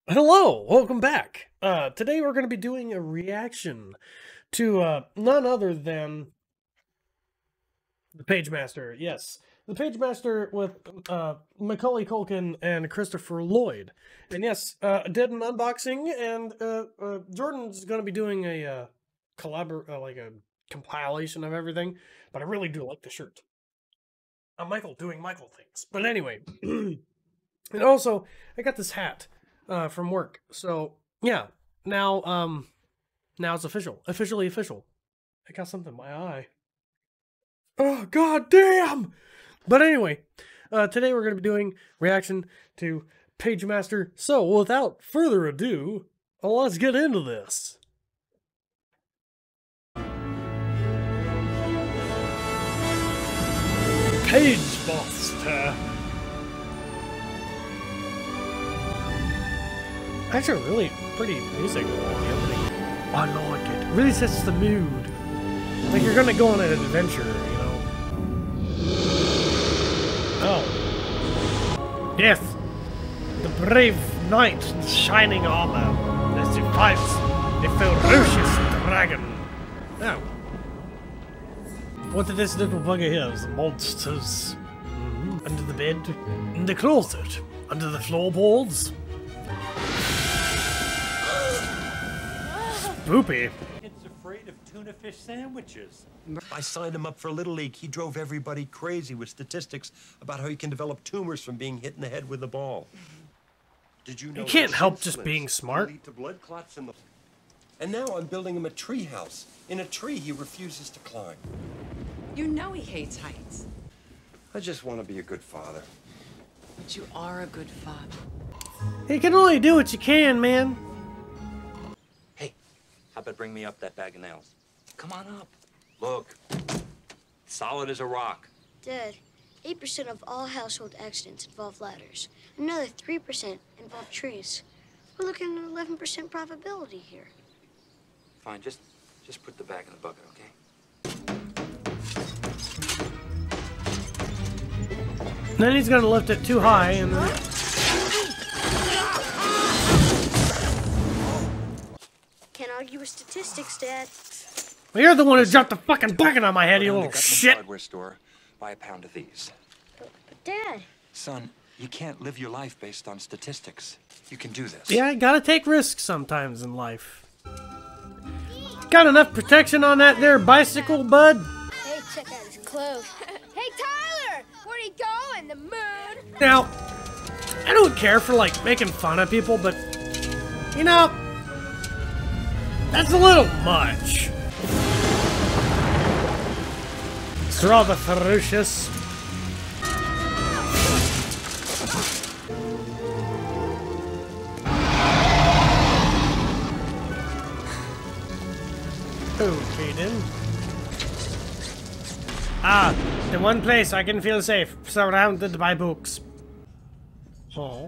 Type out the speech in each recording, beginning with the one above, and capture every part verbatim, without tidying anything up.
Hello, welcome back. Uh, today we're going to be doing a reaction to uh, none other than the Pagemaster. Yes, the Pagemaster with uh, Macaulay Culkin and Christopher Lloyd. And yes, uh, I did an unboxing, and uh, uh, Jordan's going to be doing a uh, collabor uh, like a compilation of everything. But I really do like the shirt. I'm Michael doing Michael things. But anyway, and also I got this hat. Uh, from work. So, yeah. Now, um, now it's official. Officially official. I got something in my eye. Oh, god damn! But anyway, uh, today we're going to be doing reaction to Pagemaster. So, without further ado, let's get into this. Pagemaster. Actually, really pretty music. I like it. Really sets the mood. Like you're gonna go on an adventure, you know. Oh. Yes. The brave knight in shining armor as he fights a ferocious dragon. Oh. What did this little bugger here? The monsters. Mm-hmm. Under the bed. In the closet. Under the floorboards. Spoopy. It's afraid of tuna fish sandwiches. I signed him up for Little League. He drove everybody crazy with statistics about how you can develop tumors from being hit in the head with a ball. Did you know? You can't help just being smart. Lead to blood clots in the... And now I'm building him a tree house. In a tree he refuses to climb. You know he hates heights. I just want to be a good father. But you are a good father. You can only do what you can, man. How about bring me up that bag of nails? Come on up. Look. Solid as a rock. Dad, eight percent of all household accidents involve ladders. Another three percent involve trees. We're looking at an eleven percent probability here. Fine, just just put the bag in the bucket, okay? Then he's gonna lift it too high and then... Can't argue with statistics, Dad. Well, you're the one who dropped the fucking bucket on my head, you little shit! Hardware store, buy a pound of these. But, but Dad... Son, you can't live your life based on statistics. You can do this. Yeah, gotta take risks sometimes in life. Got enough protection on that there bicycle, bud? Hey, check out his clothes. Hey, Tyler! Where'd he go in the mood? Now, I don't care for, like, making fun of people, but, you know, that's a little much. It's rather ferocious. Okay then. Ah, the one place I can feel safe, surrounded by books. Oh.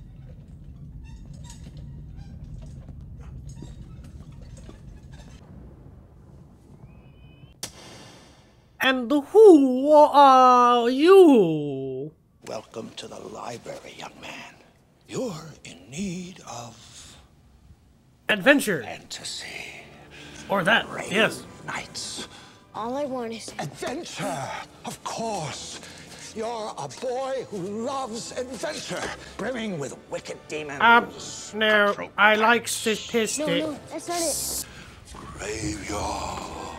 And who are you? Welcome to the library, young man. You're in need of... Adventure. fantasy. Or that, Brave yes. Knights. All I want is... Adventure, of course. You're a boy who loves adventure, brimming with wicked demons. Um, no, I like statistics. No, no, that's not it. Graveyard.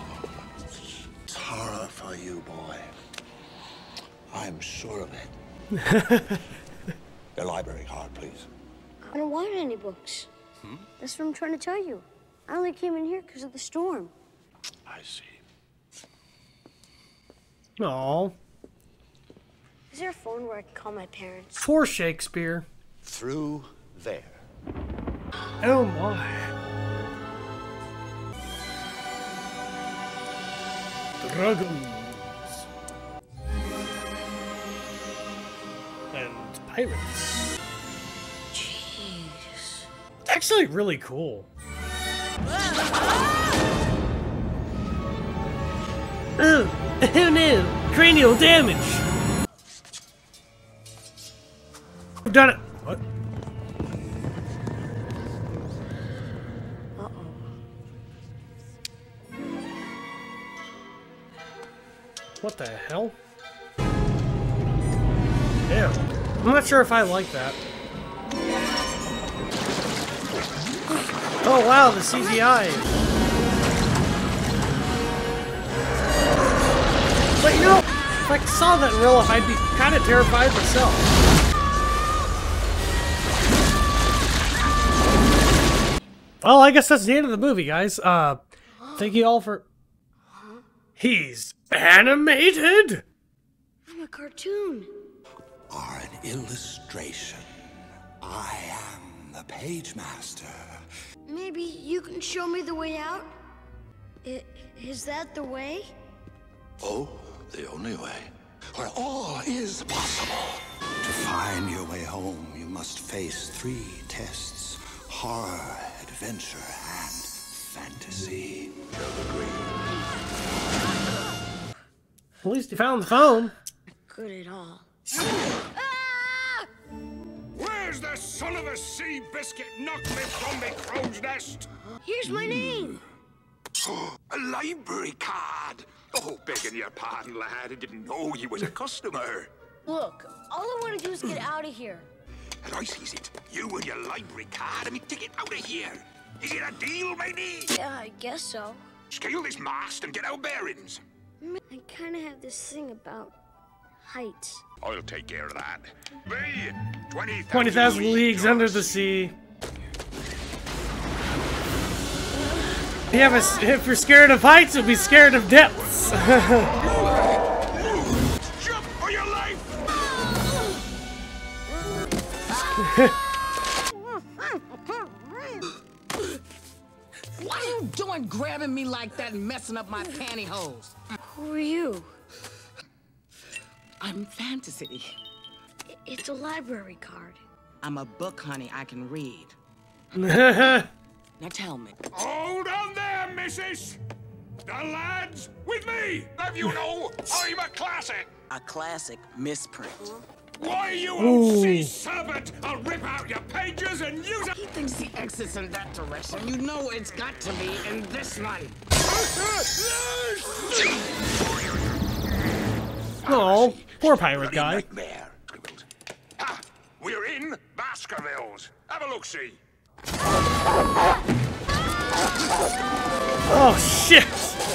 Horror for you, boy. I'm sure of it. Your library card, please. I don't want any books. Hmm? That's what I'm trying to tell you. I only came in here because of the storm. I see. Aw. Is there a phone where I can call my parents? For Shakespeare. Through there. Oh my. Dragons. And pirates. Jeez. It's actually really cool. Oh, oh no! Cranial damage! I've done it! What? What the hell? Damn. I'm not sure if I like that. Oh wow, the C G I. But you know, if I saw that in real life, I'd be kind of terrified myself. Well, I guess that's the end of the movie, guys. Uh, thank you all for... He's animated? I'm a cartoon. Are an illustration. I am the Pagemaster. Maybe you can show me the way out? I, is that the way? Oh, the only way. Where all is possible. To find your way home, you must face three tests. Horror, adventure, and fantasy. At least you found the phone. Good at all. Where's the son of a sea biscuit knocked me from me crow's nest? Here's my name. A library card. Oh, begging your pardon, lad. I didn't know you was a customer. Look, all I want to do is get out of here. And I sees it. You and your library card and me ticket out of here. Is it a deal, matey? Yeah, I guess so. Scale this mast and get our bearings. I kind of have this thing about heights. I'll take care of that. Me, twenty thousand leagues under the sea. Yeah, if, if you're scared of heights, you'll be scared of depths. Jump for your life! What are you doing grabbing me like that and messing up my pantyhose? Who are you? I'm Fantasy. I- It's a library card. I'm a book, honey, I can read. Now tell me. Hold on there, missus! The lad's with me! Have you know, I'm a classic! A classic misprint. Why, you old sea serpent! I'll rip out your pages and use it! He thinks the exit's in that direction. You know it's got to be in this one. Oh, poor pirate guy. Nightmare. Ha! We're in Baskervilles. Have a look-see. Oh shit!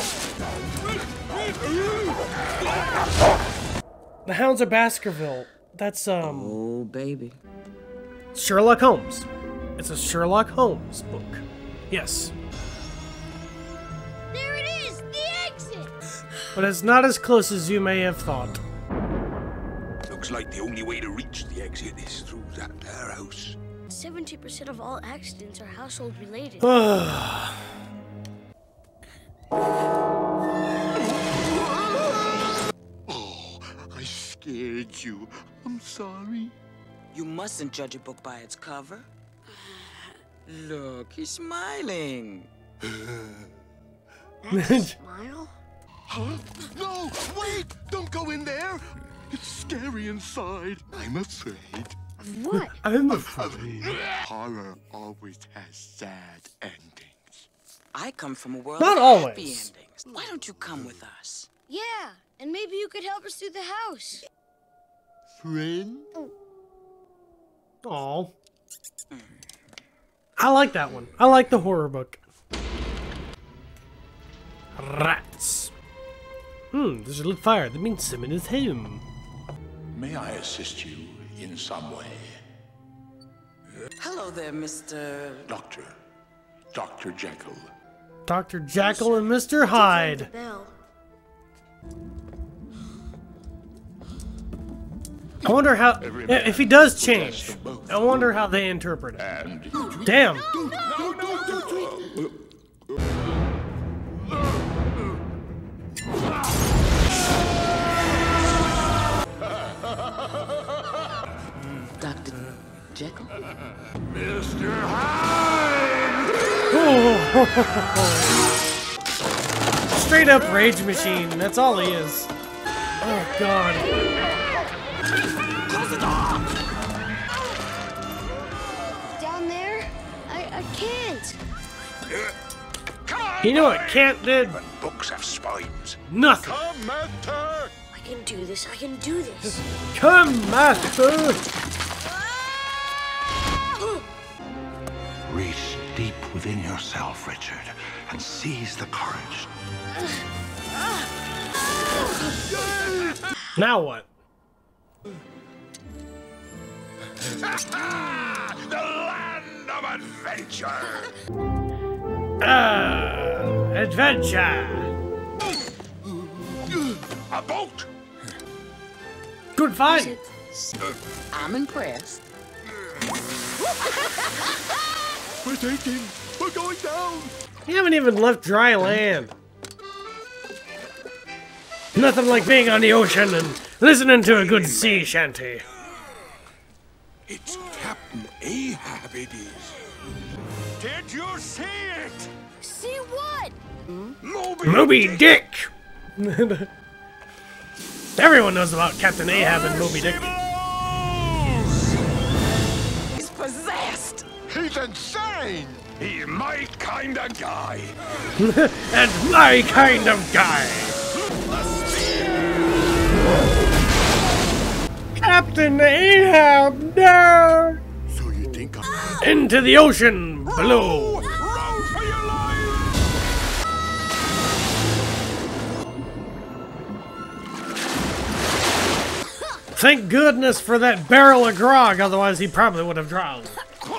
The Hounds of Baskerville. That's um Oh, baby. Sherlock Holmes. It's a Sherlock Holmes book. Yes. There it is, the exit. But it's not as close as you may have thought. Looks like the only way to reach the exit is through that there house. seventy percent of all accidents are household related. Oh, I scared you. I'm sorry. You mustn't judge a book by its cover. Look, he's smiling. That's a smile? Huh? No, wait! Don't go in there! It's scary inside. I'm afraid. What? I'm afraid. Horror always has sad endings. I come from a world Not of always. happy endings. Why don't you come with us? Yeah, and maybe you could help us through the house. Friend? Oh. I like that one. I like the horror book. Rats. Hmm, there's a little fire. That means someone is home. May I assist you in some way? Hello there, Mister Doctor. Doctor Jekyll. Doctor Jekyll and Mister Hyde. The bell. I wonder how, if he does change, I wonder how they interpret it. And Damn. Doctor Jekyll? Mister Hyde! Straight up rage machine. That's all he is. Oh god. Close the door! Down there? I, I can't. Come on! You know what Kant did? books have spines. Nothing. Come, Master! I can do this. I can do this. Come, Master! Reach deep within yourself, Richard, and seize the courage. Now what? The land of adventure! Uh, adventure! A boat! Good find! I'm impressed. We're taking. We're going down! You haven't even left dry land. Nothing like being on the ocean and listening to a good sea shanty. It's Captain Ahab, it is. Did you see it? See what? Moby, Moby Dick! Everyone knows about Captain Ahab and Moby Dick. He's possessed. He's insane! He's my kind of guy. And my kind of guy! Captain Ahab, no! So you think I'm... Into the ocean below! Row for your life! Thank goodness for that barrel of grog, otherwise he probably would have drowned.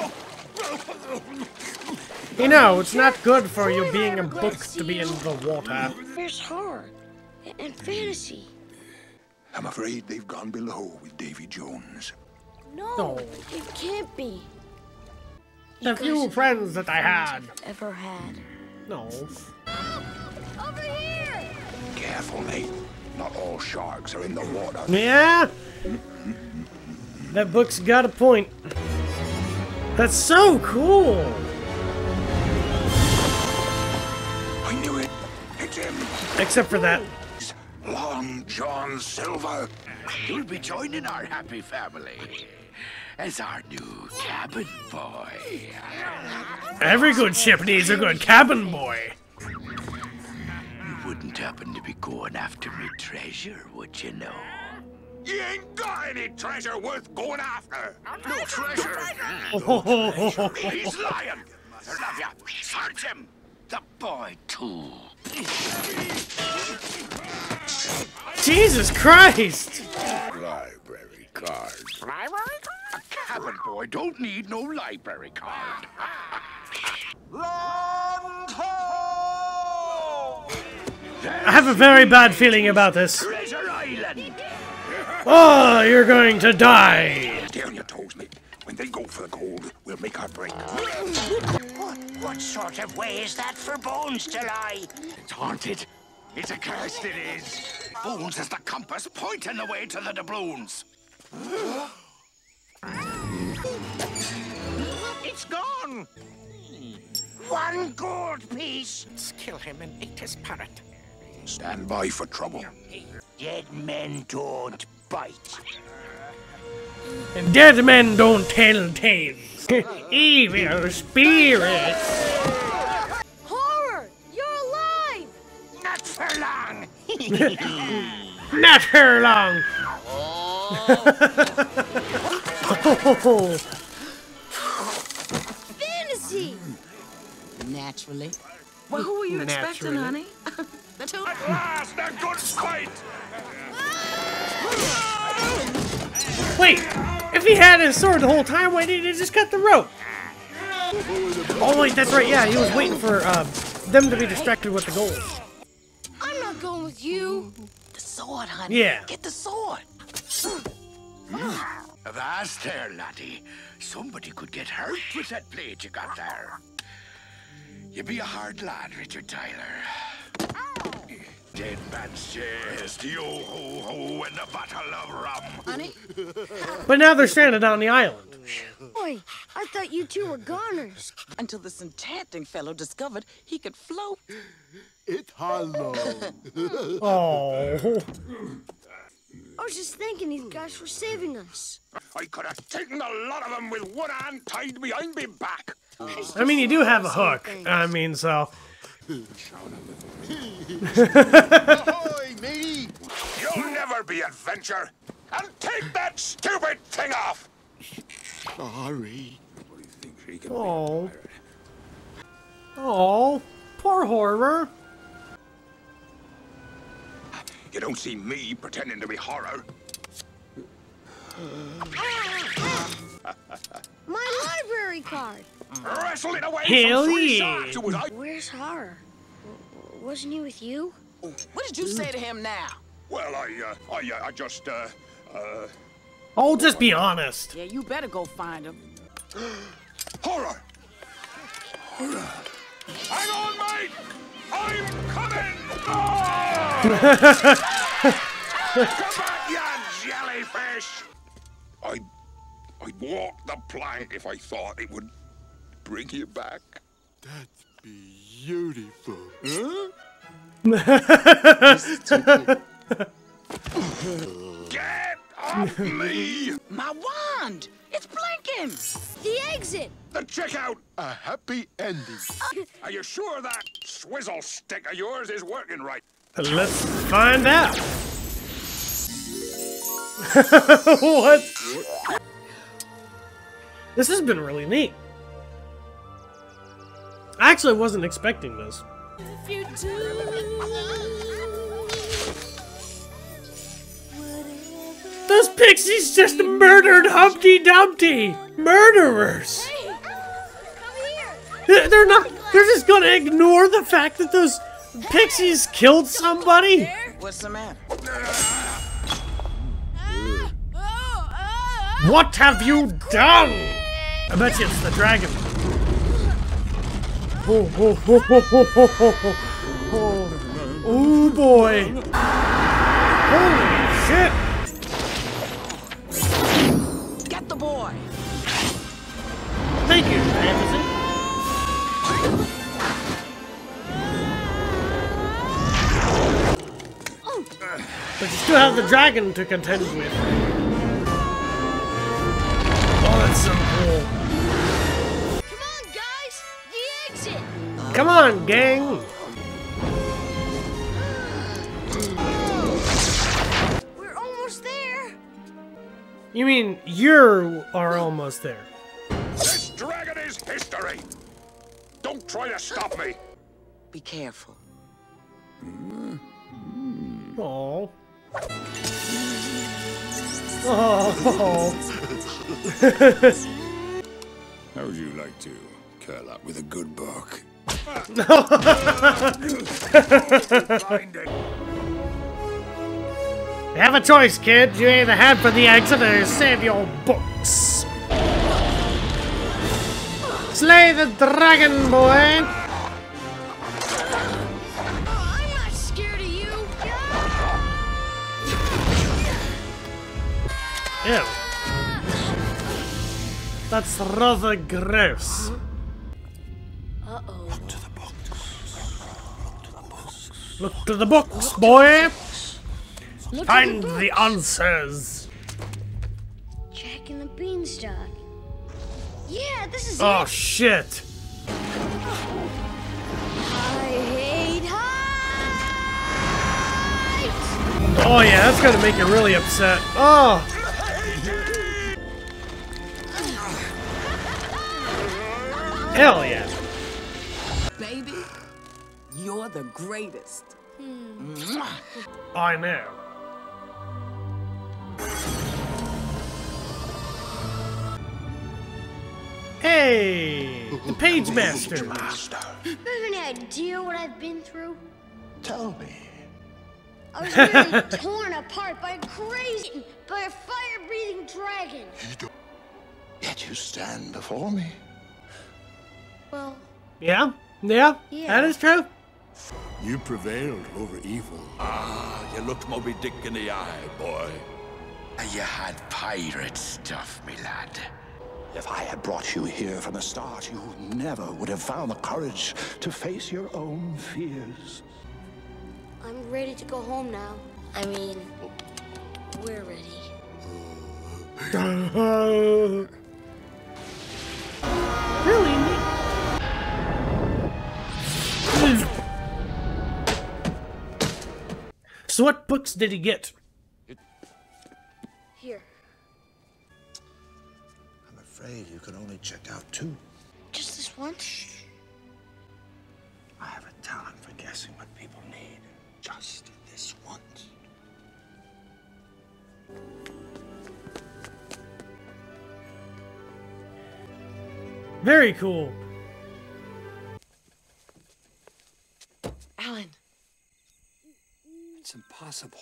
You know, it's not good for you being a book to be in the water. There's horror and fantasy. I'm afraid they've gone below with Davy Jones. No, No. it can't be. The few friends that I had. Ever had. No. Over here! Careful, Nate. Not all sharks are in the water. Yeah? That book's got a point. That's so cool! I knew it. It's him. Except for that. Long John Silver. You'll be joining our happy family as our new cabin boy. Every good ship needs a good cabin boy. You wouldn't happen to be going after me treasure, would you know? You ain't got any treasure worth going after. No treasure. He's lying. Love ya. Search him. The boy too. Jesus Christ! Library card. Library card? A cabin boy don't need no library card. I have a very bad feeling about this. Treasure Island. Oh, you're going to die! Stay on your toes, mate. When they go for the gold, we'll make our break. What, what sort of way is that for Bones to lie? It's haunted. It's accursed, it is. Bones is the compass pointing the way to the doubloons. It's gone. One gold piece. Let's kill him and eat his parrot. Stand by for trouble. Dead men don't bite. Dead men don't tell tales. Evil spirits. Horror! You're alive! Not for long. Not for long. Oh. Fantasy! Naturally. Well, who were you expecting, honey? The two? At last, a good fight! Wait, if he had his sword the whole time, why didn't he just cut the rope? Oh wait, that's right, yeah, he was waiting for uh, them to be distracted with the gold. I'm not going with you. The sword, honey. Yeah. Get the sword. Avast there, laddie. Somebody could get hurt with that blade you got there. You be a hard lad, Richard Tyler. Dead man's chest, yo-ho-ho, and a bottle of rum. Honey? But now they're stranded on the island. Boy, I thought you two were goners. Until this enchanting fellow discovered he could float. It's hollow. Oh. I was just thinking these guys were saving us. I could have taken a lot of them with one hand tied behind me back. I mean, you do have a hook. I mean, so Ahoy, matey! You'll never be adventure. And take that stupid thing off. Sorry. Oh. Oh, poor Horror. You don't see me pretending to be Horror. My library card. Wrestle it away Hell from three yeah. sharks. It was I. Where's Horror? W- Wasn't he with you? What did you say to him now? Well, I, uh, I, uh, I just, uh, uh, Oh, just be honest. Yeah, you better go find him. Horror! Horror! Hang on, mate! I'm coming! Oh! Come back, you jellyfish! I'd, I'd walk the plank if I thought it would bring you back. That's beautiful. Huh? Get off me! My wand! It's blinking! The exit! The checkout! A happy ending. Are you sure that swizzle stick of yours is working right? Let's find out. What? This has been really neat. I actually wasn't expecting this. If you do, Those pixies just murdered Humpty Dumpty! Murderers! hey, come here! They're they're not. They're just gonna ignore the fact that those pixies killed somebody? What's the matter? Oh, oh, What have you done? I bet you it's the dragon. Oh, oh, oh, oh, oh, oh, oh, oh. Oh boy. Holy shit. Get the boy! Thank you, Fantasy. But you still have the dragon to contend with. Oh, that's so cool. come on, guys! The exit! Come on, gang. We're almost there! You mean you are almost there? This dragon is history! Don't try to stop me! Be careful. Oh. Oh. How would you like to curl up with a good book? You have a choice, kid. You either head for the exit or save your books. Slay the dragon, boy. Oh, I'm not scared of you! Ew. That's rather gross. Uh-oh. Look to the books, boy. Look Find at the, the answers. Jack and the Beanstalk. Yeah, this is Oh it. shit. I hate heights! Oh yeah, that's gonna make you really upset. Oh. Hell yeah. Baby, you're the greatest. Mwah. I know. Hey, the Pagemaster. Master, You have any idea what I've been through? tell me. I was nearly torn apart by a crazy, by a fire-breathing dragon. Yet you stand before me. Well, Yeah, yeah, Yeah. that is true. You prevailed over evil. Ah, you looked Moby Dick in the eye, boy. You had pirate stuff, me lad. If I had brought you here from the start, you never would have found the courage to face your own fears. I'm ready to go home now. I mean, we're ready. Really neat. So what books did he get? Here. I'm afraid you can only check out two. Just this once? I have a talent for guessing what people need. Just this once. Very cool. Alan. It's impossible.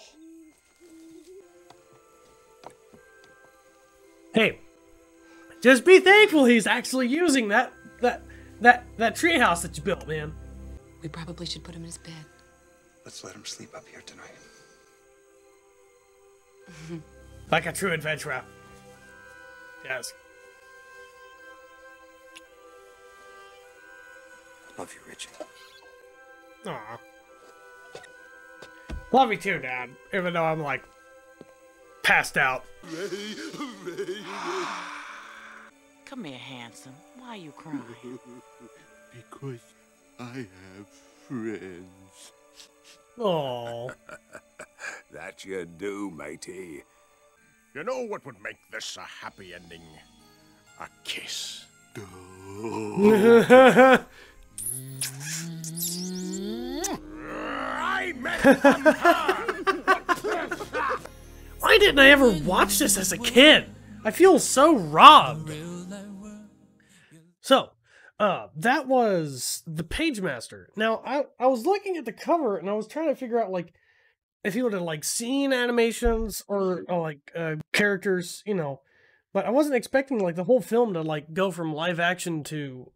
Hey, just be thankful he's actually using that that that that treehouse that you built, man. We probably should put him in his bed. Let's let him sleep up here tonight. Like a true adventurer. Yes. Love you, Richie. Aw. Love you too, Dad. Even though I'm like passed out. Come here, handsome. Why are you crying? Because I have friends. Oh. That you do, matey. You know what would make this a happy ending? A kiss. I meant Why didn't I ever watch this as a kid? I feel so robbed. So, uh, that was the Pagemaster. Now, I, I was looking at the cover and I was trying to figure out, like, if he would have, like, seen animations or, or like, uh, characters, you know. But I wasn't expecting, like, the whole film to, like, go from live action to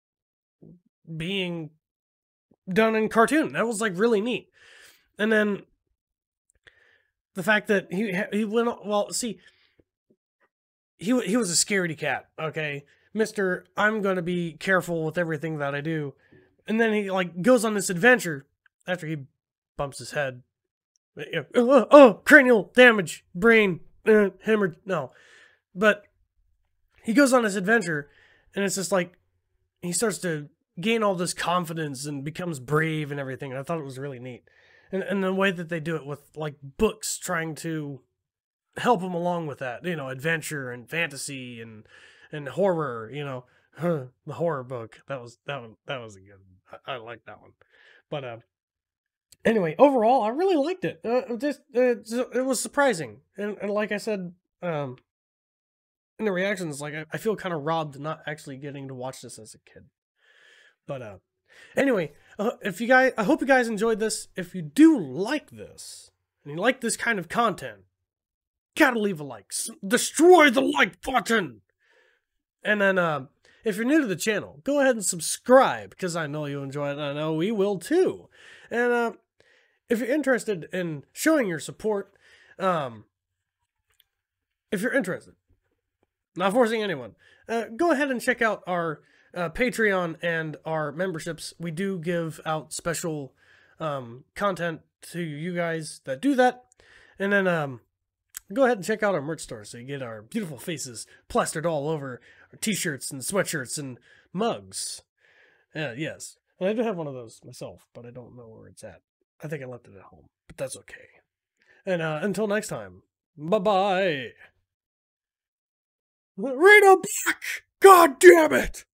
being done in cartoon. That was, like, really neat. And then the fact that he he went, well, see, he he was a scaredy cat, okay? Mister I'm gonna be careful with everything that I do. And then he, like, goes on this adventure after he bumps his head. Oh, oh cranial damage, brain, uh, hemorrhage, no. But he goes on this adventure, and it's just like, he starts to gain all this confidence and becomes brave and everything. And I thought it was really neat. And, and the way that they do it with, like, books trying to help him along with that, you know, adventure and fantasy and and horror, you know, the horror book. That was, that one, that was a good one. I, I like that one. But, uh, anyway, overall, I really liked it. Uh, just, uh, it was surprising. And, and like I said, um, in the reactions, like, I, I feel kind of robbed not actually getting to watch this as a kid. But, uh, anyway, uh, if you guys, I hope you guys enjoyed this. If you do like this, and you like this kind of content, gotta leave a like. S destroy the like button! And then, uh, if you're new to the channel, go ahead and subscribe, because I know you'll enjoy it, and I know we will too. And, uh, if you're interested in showing your support, um, if you're interested, not forcing anyone, uh, go ahead and check out our uh, Patreon and our memberships. We do give out special um, content to you guys that do that. And then um, go ahead and check out our merch store so you get our beautiful faces plastered all over our t-shirts and sweatshirts and mugs. Uh, yes. And I do have one of those myself, but I don't know where it's at. I think I left it at home, but that's okay. And uh, until next time, bye-bye. Read a book! God damn it!